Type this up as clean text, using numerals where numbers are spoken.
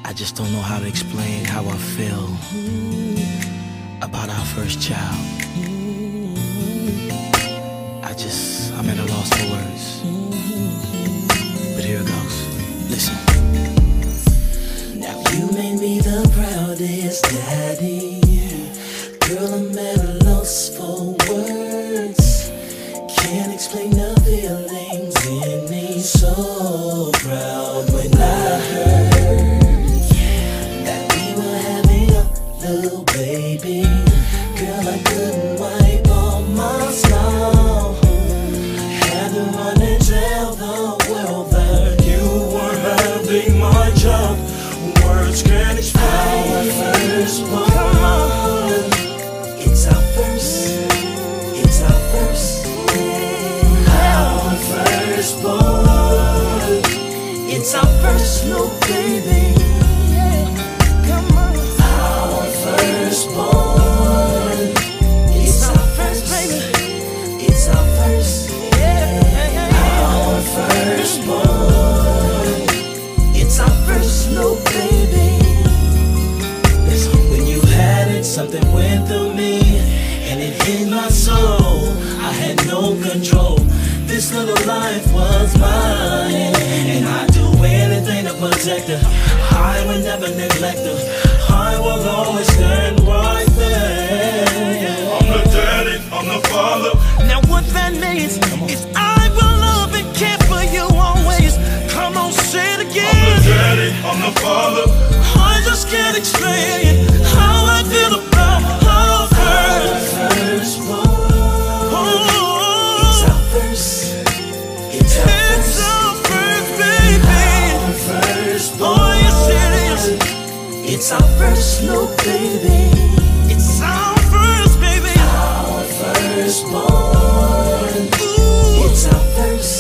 I just don't know how to explain how I feel about our first child. I'm at a loss for words. But here it goes. Listen. Now you made me the proudest daddy. Girl, I'm at a loss for words. Can't explain the feelings in me. So proud when I heard that we were having a little baby. Girl, I couldn't wipe all my smile. Had to run and tell the world that you were having my child. Words can't explain our firstborn. It's our first. It's our first. Our firstborn. It's our first little baby. Come on. Our firstborn. It's our first baby. It's our first. Our firstborn. It's our first little baby. When you had it, something went through me, and it hit my soul. I had no control. This little life was mine, and I'd do anything to protect her. I would never neglect her. I will always stand right there. I'm the daddy, I'm the father. Now what that means is I will love and care for you always. Come on, say it again. I'm the daddy, I'm the father. I just can't explain how I feel about our firstborn. It's our first. It's our first baby. Our firstborn. Oh yes it is. It's our first little baby. It's our first baby. Our firstborn. Ooh. It's our first.